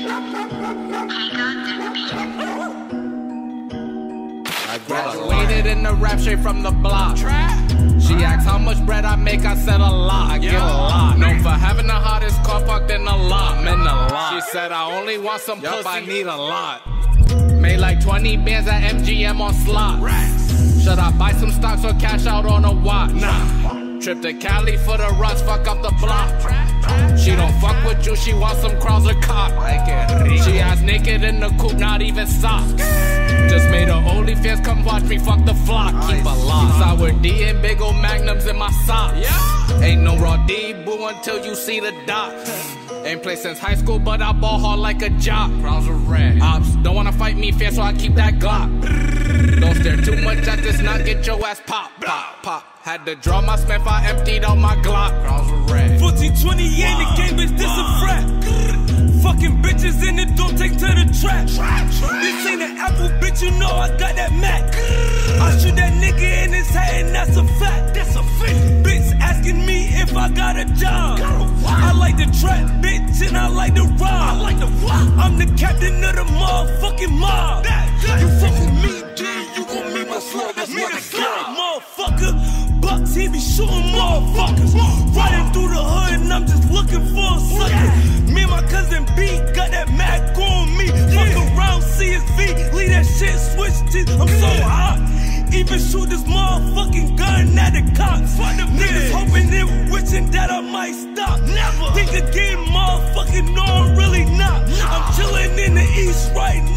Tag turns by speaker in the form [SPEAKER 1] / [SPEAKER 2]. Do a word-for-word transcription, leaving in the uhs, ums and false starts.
[SPEAKER 1] I graduated in the rap straight from the block. She asked how much bread I make, I said a lot. I get a lot. Known for having the hottest car parked in the lot. I'm in the lot. She said I only want some pussy, I need a lot. Made like twenty bands at M G M on slot. Should I buy some stocks or cash out on a watch? Nah. Trip to Cali for the runs, fuck up the block. She don't fuck with you, she wants some Krauzer cock. She ass naked in the coupe, not even socks. Just made her OnlyFans, come watch me fuck the flock. Keep a lock. Sour D and big ol' magnums in my socks. Ain't no raw D, boo, until you see the dots. Ain't played since high school, but I ball hard like a jock. Krauzer red. Ops don't wanna fight me fair, so I keep that Glock. Don't stare too much at this, not get your ass pop, pop, pop. Had to draw my spent, I emptied out my Glock. Krauzer red.
[SPEAKER 2] fourteen twenty ain't the game, bitch, this a frat. Fucking bitches in it, don't take to the trap. This ain't an apple, bitch, you know I got that Mac. I shoot that nigga in his head, and that's a fact. That's a fact. Bitch asking me if I got a job. I like the trap, bitch, and I like the rob. I like the rob. I'm the captain of the motherfucking mob. You fuck with me, G, you gon' meet my slug. That's what I got. Motherfucker, Bucks, he be shooting motherfuckers. Riding through the hood, and I'm just looking for a sucker. Me and my cousin B got that Mac on me. Fuck around, C S V, leave that shit, switch teeth. I'm so hot. Even shoot this motherfucking gun at the cops. Niggas hoping and wishing that I might stop. Never think again, motherfucking no, I'm really not. I'm chilling in the east right